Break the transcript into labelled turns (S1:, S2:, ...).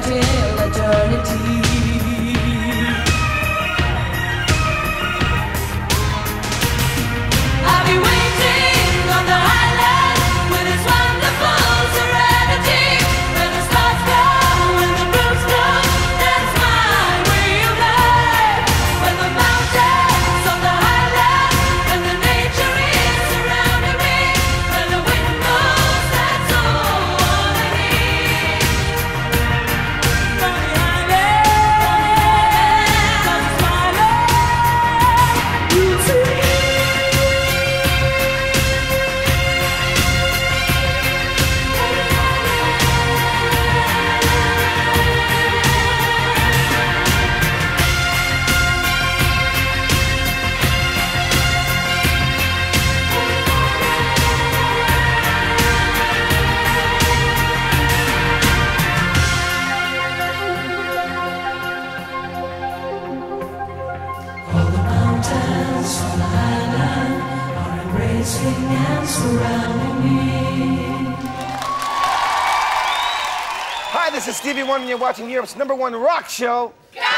S1: until eternity. I'll be waiting on the highland with its wonderful serenity. When the stars come, when the blues come, that's my way of life. When the mountains on the highland, when the nature is surrounding me, when the wind blows, that's all I need. From the highland comes my love, you see. All the mountains on the highland are embracing and surrounding me.
S2: Hi, this is Stevie Wonder, and you're watching Europe's #1 rock show.